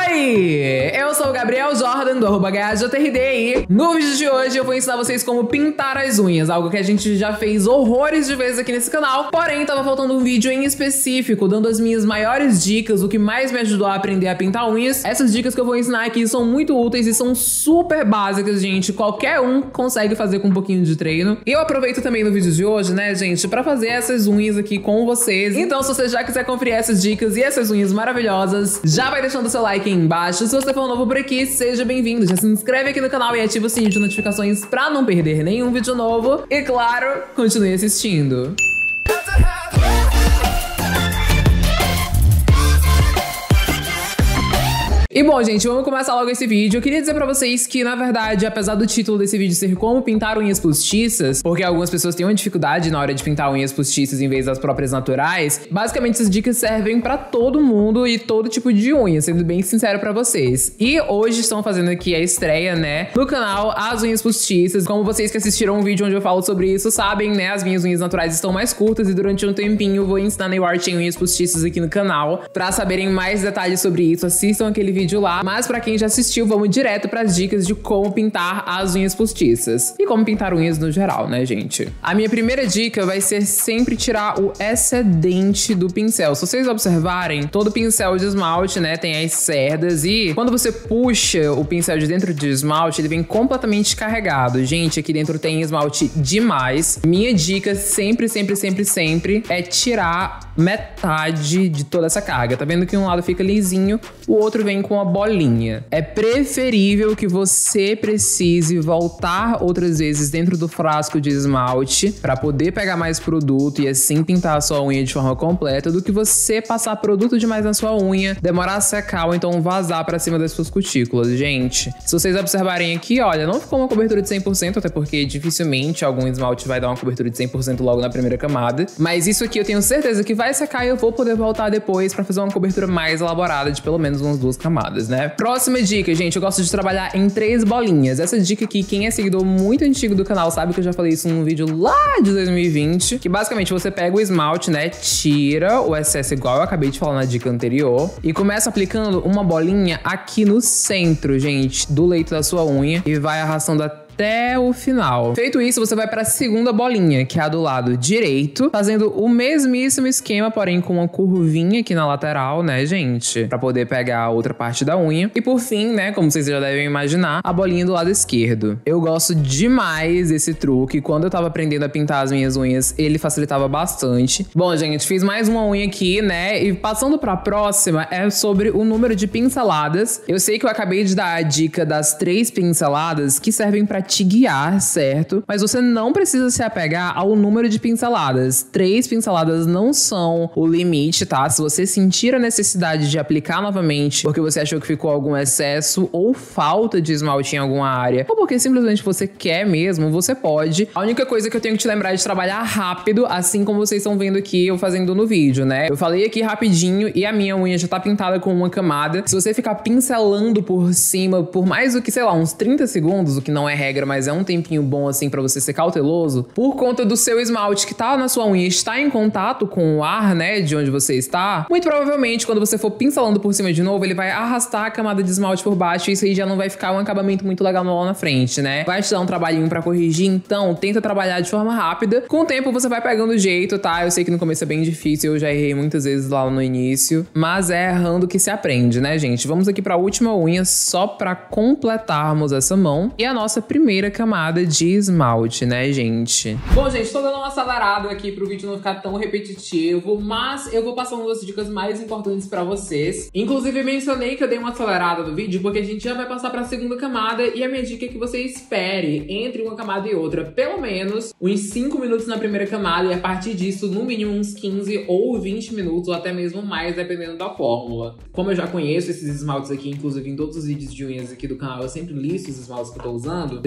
Oi! Eu sou o Gabriel Jordan, do @HJRD, e no vídeo de hoje eu vou ensinar vocês como pintar as unhas, algo que a gente já fez horrores de vezes aqui nesse canal, porém tava faltando um vídeo em específico, dando as minhas maiores dicas, o que mais me ajudou a aprender a pintar unhas. Essas dicas que eu vou ensinar aqui são muito úteis e são super básicas, gente, qualquer um consegue fazer com um pouquinho de treino. E eu aproveito também no vídeo de hoje, né, gente, pra fazer essas unhas aqui com vocês. Então, se você já quiser conferir essas dicas e essas unhas maravilhosas, já vai deixando seu like aí embaixo. Se você for novo por aqui, seja bem-vindo. Já se inscreve aqui no canal e ativa o sininho de notificações pra não perder nenhum vídeo novo. E claro, continue assistindo. E bom, gente, vamos começar logo esse vídeo. Eu queria dizer pra vocês que, na verdade, apesar do título desse vídeo ser como pintar unhas postiças, porque algumas pessoas têm uma dificuldade na hora de pintar unhas postiças em vez das próprias naturais, basicamente essas dicas servem pra todo mundo e todo tipo de unha, sendo bem sincero pra vocês. E hoje estão fazendo aqui a estreia, né, no canal As Unhas Postiças. Como vocês que assistiram um vídeo onde eu falo sobre isso sabem, né, as minhas unhas naturais estão mais curtas e durante um tempinho eu vou ensinar nail art em unhas postiças aqui no canal. Pra saberem mais detalhes sobre isso, assistam aquele vídeo lá, mas pra quem já assistiu, vamos direto pras dicas de como pintar as unhas postiças e como pintar unhas no geral, né, gente? A minha primeira dica vai ser sempre tirar o excedente do pincel. Se vocês observarem, todo pincel de esmalte, né, tem as cerdas e quando você puxa o pincel de dentro de esmalte, ele vem completamente carregado. Gente, aqui dentro tem esmalte demais. Minha dica sempre é tirar metade de toda essa carga. Tá vendo que um lado fica lisinho, o outro vem com a bolinha. É preferível que você precise voltar outras vezes dentro do frasco de esmalte para poder pegar mais produto e assim pintar a sua unha de forma completa do que você passar produto demais na sua unha, demorar a secar ou então vazar para cima das suas cutículas. Gente, se vocês observarem aqui, olha, não ficou uma cobertura de 100%, até porque dificilmente algum esmalte vai dar uma cobertura de 100% logo na primeira camada, mas isso aqui eu tenho certeza que vai secar e eu vou poder voltar depois para fazer uma cobertura mais elaborada de pelo menos umas 2 camadas, né? Próxima dica, gente, eu gosto de trabalhar em 3 bolinhas. Essa dica aqui, quem é seguidor muito antigo do canal sabe que eu já falei isso num vídeo lá de 2020, que basicamente você pega o esmalte, né, tira o excesso igual eu acabei de falar na dica anterior e começa aplicando uma bolinha aqui no centro, gente, do leito da sua unha e vai arrastando até o final. Feito isso, você vai para a segunda bolinha, que é a do lado direito, fazendo o mesmíssimo esquema, porém com uma curvinha aqui na lateral, né, gente? Pra poder pegar a outra parte da unha. E por fim, né, como vocês já devem imaginar, a bolinha do lado esquerdo. Eu gosto demais desse truque. Quando eu tava aprendendo a pintar as minhas unhas, ele facilitava bastante. Bom, gente, fiz mais uma unha aqui, né? E passando pra próxima, é sobre o número de pinceladas. Eu sei que eu acabei de dar a dica das 3 pinceladas que servem pra te guiar, certo? Mas você não precisa se apegar ao número de pinceladas. 3 pinceladas não são o limite, tá? Se você sentir a necessidade de aplicar novamente porque você achou que ficou algum excesso ou falta de esmalte em alguma área, ou porque simplesmente você quer mesmo, você pode. A única coisa que eu tenho que te lembrar é de trabalhar rápido, assim como vocês estão vendo aqui eu fazendo no vídeo, né? Eu falei aqui rapidinho e a minha unha já tá pintada com uma camada. Se você ficar pincelando por cima por mais do que, sei lá, uns 30 segundos, o que não é regra, mas é um tempinho bom assim pra você ser cauteloso, por conta do seu esmalte que tá na sua unha está em contato com o ar, né, de onde você está, muito provavelmente quando você for pincelando por cima de novo, ele vai arrastar a camada de esmalte por baixo e isso aí já não vai ficar um acabamento muito legal lá na frente, né? Vai te dar um trabalhinho pra corrigir, então tenta trabalhar de forma rápida. Com o tempo você vai pegando o jeito, tá? Eu sei que no começo é bem difícil, eu já errei muitas vezes lá no início, mas é errando que se aprende, né, gente? Vamos aqui pra última unha só pra completarmos essa mão e a nossa primeira camada de esmalte, né, gente? Bom, gente, tô dando uma acelerada aqui pro vídeo não ficar tão repetitivo, mas eu vou passando as dicas mais importantes pra vocês. Inclusive, mencionei que eu dei uma acelerada no vídeo porque a gente já vai passar pra segunda camada e a minha dica é que você espere entre uma camada e outra pelo menos uns 5 minutos na primeira camada e a partir disso, no mínimo uns 15 ou 20 minutos ou até mesmo mais, dependendo da fórmula. Como eu já conheço esses esmaltes aqui, inclusive em todos os vídeos de unhas aqui do canal, eu sempre listo os esmaltes que eu tô usando.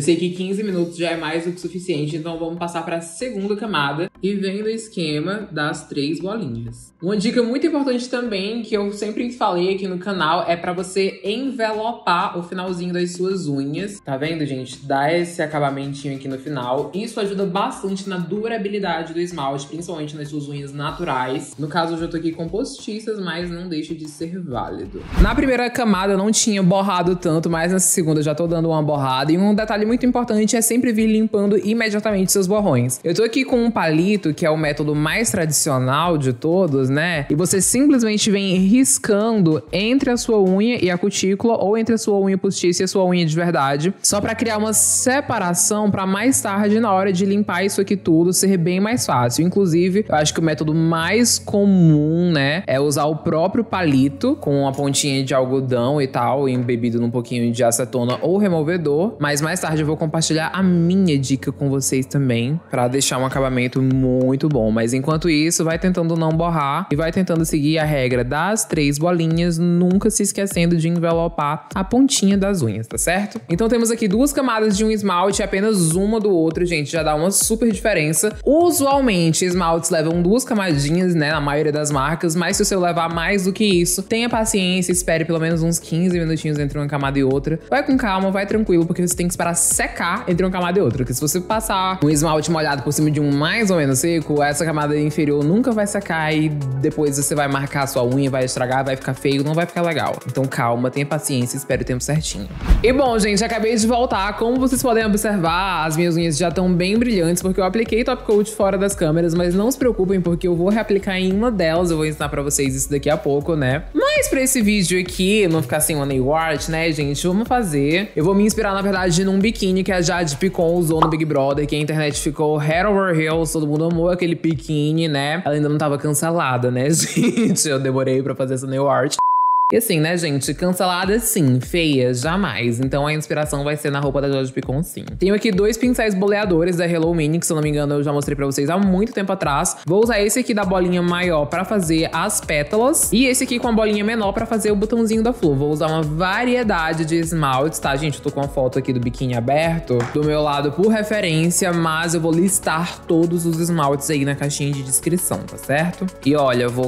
Eu sei que 15 minutos já é mais do que suficiente, então vamos passar para a segunda camada e vem no esquema das 3 bolinhas. Uma dica muito importante também, que eu sempre falei aqui no canal, é para você envelopar o finalzinho das suas unhas. Tá vendo, gente? Dá esse acabamentinho aqui no final. Isso ajuda bastante na durabilidade do esmalte, principalmente nas suas unhas naturais. No caso, eu já tô aqui com postiças, mas não deixa de ser válido. Na primeira camada eu não tinha borrado tanto, mas nessa segunda eu já tô dando uma borrada. E um detalhe muito importante é sempre vir limpando imediatamente seus borrões. Eu tô aqui com um palito, que é o método mais tradicional de todos, né? E você simplesmente vem riscando entre a sua unha e a cutícula, ou entre a sua unha postiça e a sua unha de verdade, só pra criar uma separação pra mais tarde, na hora de limpar isso aqui tudo, ser bem mais fácil. Inclusive, eu acho que o método mais comum, né, é usar o próprio palito com uma pontinha de algodão e tal, embebido num pouquinho de acetona ou removedor. Mas mais tarde eu vou compartilhar a minha dica com vocês também, pra deixar um acabamento muito bom. Mas enquanto isso, vai tentando não borrar e vai tentando seguir a regra das 3 bolinhas, nunca se esquecendo de envelopar a pontinha das unhas, tá certo? Então temos aqui 2 camadas de um esmalte, apenas uma do outro, gente, já dá uma super diferença. Usualmente, esmaltes levam 2 camadinhas, né, na maioria das marcas, mas se o seu levar mais do que isso, tenha paciência, espere pelo menos uns 15 minutinhos entre uma camada e outra. Vai com calma, vai tranquilo, porque você tem que esperar secar entre uma camada e outra, porque se você passar um esmalte molhado por cima de um mais ou menos seco, essa camada inferior nunca vai secar e depois você vai marcar a sua unha, vai estragar, vai ficar feio, não vai ficar legal. Então calma, tenha paciência, espere o tempo certinho. E bom, gente, acabei de voltar. Como vocês podem observar, as minhas unhas já estão bem brilhantes, porque eu apliquei top coat fora das câmeras, mas não se preocupem, porque eu vou reaplicar em uma delas. Eu vou ensinar pra vocês isso daqui a pouco, né? Mas pra esse vídeo aqui, não ficar sem uma nail art, né, gente, vamos fazer. Eu vou me inspirar, na verdade, num biquíni que a Jade Picon usou no Big Brother, que a internet ficou head over heels, todo mundo amou aquele biquíni, né? Ela ainda não tava cancelada, né, gente? Eu demorei pra fazer essa nail art. E assim, né, gente, cancelada sim, feia, jamais. Então a inspiração vai ser na roupa da Jade Picon, sim. Tenho aqui 2 pincéis boleadores da Hello Mini, que se eu não me engano eu já mostrei pra vocês há muito tempo atrás. Vou usar esse aqui da bolinha maior pra fazer as pétalas, e esse aqui com a bolinha menor pra fazer o botãozinho da flor. Vou usar uma variedade de esmaltes, tá, gente? Eu tô com a foto aqui do biquíni aberto do meu lado por referência, mas eu vou listar todos os esmaltes aí na caixinha de descrição, tá certo? E olha, eu vou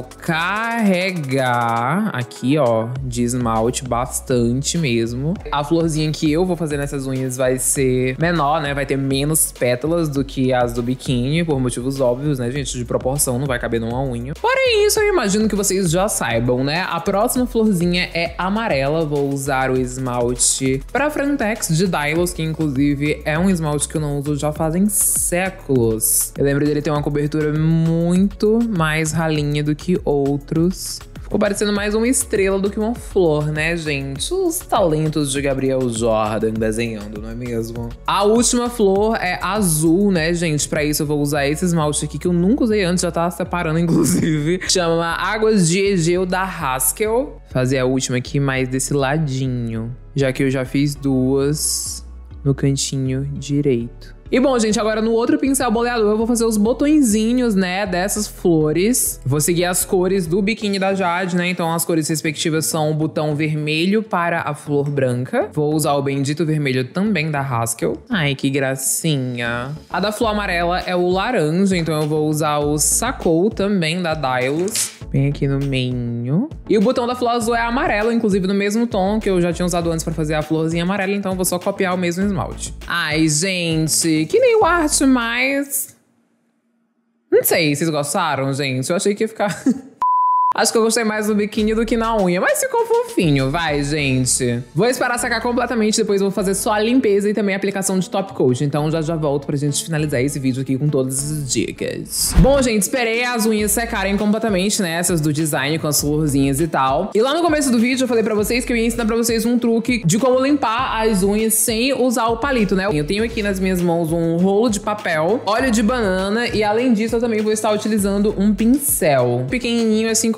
carregar aqui, ó, de esmalte bastante mesmo. A florzinha que eu vou fazer nessas unhas vai ser menor, né? Vai ter menos pétalas do que as do biquíni, por motivos óbvios, né, gente? De proporção, não vai caber numa unha. Porém, isso eu imagino que vocês já saibam, né? A próxima florzinha é amarela. Vou usar o esmalte pra Frentex de Dylos, que inclusive é um esmalte que eu não uso já fazem séculos. Eu lembro dele ter uma cobertura muito mais ralinha do que outros. Ficou parecendo mais uma estrela do que uma flor, né, gente? Os talentos de Gabriel Jordan desenhando, não é mesmo? A última flor é azul, né, gente? Pra isso eu vou usar esse esmalte aqui que eu nunca usei antes, já tava separando, inclusive. Chama Águas de Egeu da Haskell. Fazer a última aqui mais desse ladinho, já que eu já fiz 2 no cantinho direito. E bom, gente, agora no outro pincel boleador eu vou fazer os botõezinhos, né, dessas flores. Vou seguir as cores do biquíni da Jade, né, então as cores respectivas são o botão vermelho para a flor branca. Vou usar o bendito vermelho também da Haskell. Ai, que gracinha. A da flor amarela é o laranja, então eu vou usar o Sacou também da Dylos. Bem aqui no meio. E o botão da flor azul é amarelo, inclusive no mesmo tom que eu já tinha usado antes pra fazer a florzinha amarela, então eu vou só copiar o mesmo esmalte. Ai, gente, que nail art mais... Não sei, vocês gostaram, gente? Eu achei que ia ficar... Acho que eu gostei mais do biquíni do que na unha, mas ficou fofinho, vai, gente. Vou esperar secar completamente, depois vou fazer só a limpeza e também a aplicação de top coat. Então já volto pra gente finalizar esse vídeo aqui com todas as dicas. Bom, gente, esperei as unhas secarem completamente, né, essas do design com as florzinhas e tal. E lá no começo do vídeo eu falei pra vocês que eu ia ensinar pra vocês um truque de como limpar as unhas sem usar o palito, né. Eu tenho aqui nas minhas mãos um rolo de papel, óleo de banana e além disso eu também vou estar utilizando um pincel pequenininho, assim como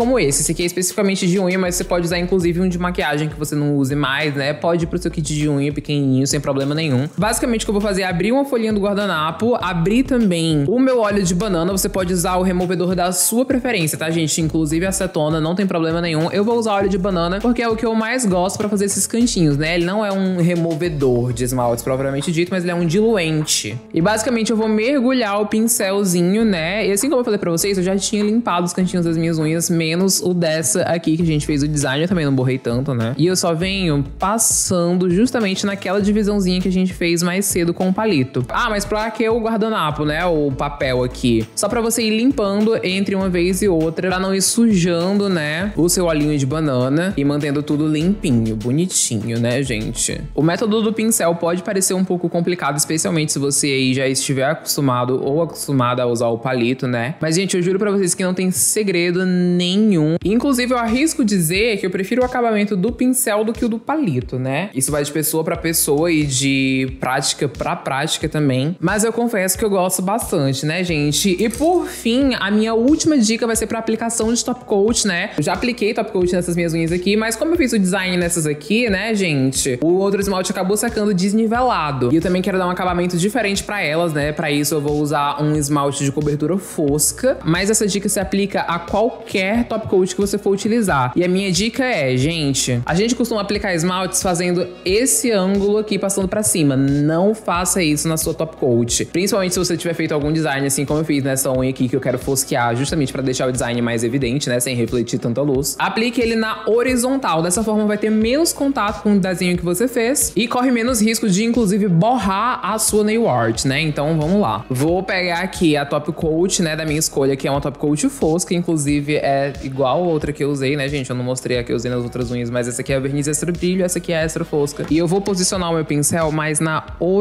como esse. Esse aqui é especificamente de unha, mas você pode usar inclusive um de maquiagem que você não use mais, né? Pode ir pro seu kit de unha pequenininho, sem problema nenhum. Basicamente o que eu vou fazer é abrir uma folhinha do guardanapo, abrir também o meu óleo de banana. Você pode usar o removedor da sua preferência, tá, gente? Inclusive acetona, não tem problema nenhum. Eu vou usar óleo de banana porque é o que eu mais gosto pra fazer esses cantinhos, né? Ele não é um removedor de esmaltes propriamente dito, mas ele é um diluente. E basicamente eu vou mergulhar o pincelzinho, né? E assim como eu falei pra vocês, eu já tinha limpado os cantinhos das minhas unhas, menos o dessa aqui que a gente fez o design. Eu também não borrei tanto, né? E eu só venho passando justamente naquela divisãozinha que a gente fez mais cedo com o palito. Ah, mas pra que o guardanapo, né? O papel aqui. Só pra você ir limpando entre uma vez e outra, pra não ir sujando, né? O seu olhinho de banana e mantendo tudo limpinho, bonitinho, né, gente? O método do pincel pode parecer um pouco complicado, especialmente se você aí já estiver acostumado ou acostumada a usar o palito, né? Mas, gente, eu juro pra vocês que não tem segredo nenhum. Inclusive, eu arrisco dizer que eu prefiro o acabamento do pincel do que o do palito, né? Isso vai de pessoa pra pessoa e de prática pra prática também. Mas eu confesso que eu gosto bastante, né, gente? E por fim, a minha última dica vai ser pra aplicação de top coat, né? Eu já apliquei top coat nessas minhas unhas aqui, mas como eu fiz o design nessas aqui, né, gente? O outro esmalte acabou sacando desnivelado. E eu também quero dar um acabamento diferente pra elas, né? Pra isso eu vou usar um esmalte de cobertura fosca. Mas essa dica se aplica a qualquer top coat que você for utilizar. E a minha dica é, gente, a gente costuma aplicar esmaltes fazendo esse ângulo aqui passando pra cima. Não faça isso na sua top coat. Principalmente se você tiver feito algum design assim como eu fiz nessa unha aqui que eu quero fosquear, justamente pra deixar o design mais evidente, né? Sem refletir tanta luz. Aplique ele na horizontal. Dessa forma vai ter menos contato com o desenho que você fez e corre menos risco de, inclusive, borrar a sua nail art, né? Então, vamos lá. Vou pegar aqui a top coat, né, da minha escolha, que é uma top coat fosca, inclusive é igual a outra que eu usei, né, gente? Eu não mostrei a que eu usei nas outras unhas, mas essa aqui é a verniz extra brilho, essa aqui é a extra fosca. E eu vou posicionar o meu pincel mais na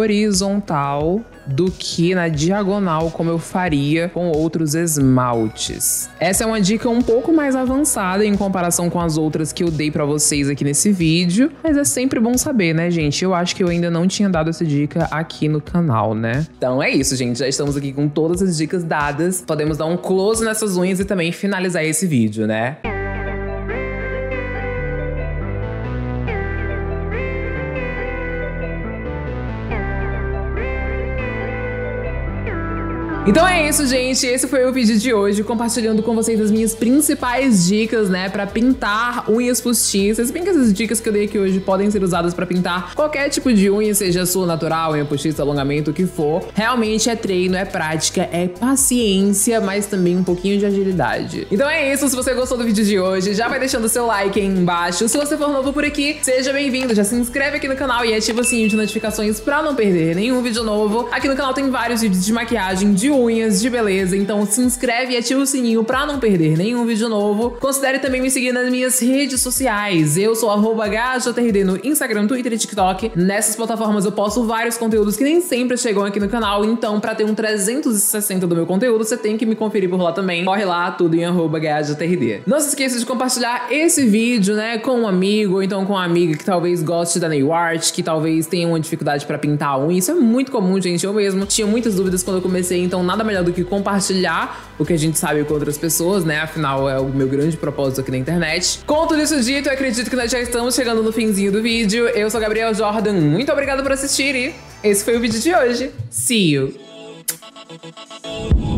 horizontal do que na diagonal, como eu faria com outros esmaltes. Essa é uma dica um pouco mais avançada em comparação com as outras que eu dei pra vocês aqui nesse vídeo, mas é sempre bom saber, né, gente? Eu acho que eu ainda não tinha dado essa dica aqui no canal, né? Então é isso, gente. Já estamos aqui com todas as dicas dadas. Podemos dar um close nessas unhas e também finalizar esse vídeo, né? Então é isso, gente. Esse foi o vídeo de hoje, compartilhando com vocês as minhas principais dicas, né, pra pintar unhas postiças. Bem que essas dicas que eu dei aqui hoje podem ser usadas pra pintar qualquer tipo de unha, seja sua natural, unha postiça, alongamento, o que for. Realmente é treino, é prática, é paciência, mas também um pouquinho de agilidade. Então é isso. Se você gostou do vídeo de hoje, já vai deixando o seu like aí embaixo. Se você for novo por aqui, seja bem-vindo. Já se inscreve aqui no canal e ativa o sininho de notificações pra não perder nenhum vídeo novo. Aqui no canal tem vários vídeos de maquiagem, de unhas, de beleza, então se inscreve e ativa o sininho pra não perder nenhum vídeo novo. Considere também me seguir nas minhas redes sociais. Eu sou @GajoTRD no Instagram, Twitter e TikTok. Nessas plataformas eu posto vários conteúdos que nem sempre chegam aqui no canal, então pra ter um 360 do meu conteúdo, você tem que me conferir por lá também. Corre lá, tudo em @GajoTRD. Não se esqueça de compartilhar esse vídeo, né, com um amigo, ou então com uma amiga que talvez goste da nail art, que talvez tenha uma dificuldade pra pintar a unha. Isso é muito comum, gente. Eu mesmo tinha muitas dúvidas quando eu comecei, então nada melhor do que compartilhar o que a gente sabe com outras pessoas, né? Afinal, é o meu grande propósito aqui na internet. Com tudo isso dito, eu acredito que nós já estamos chegando no finzinho do vídeo. Eu sou Gabriel Jordan, muito obrigada por assistir e esse foi o vídeo de hoje. See you!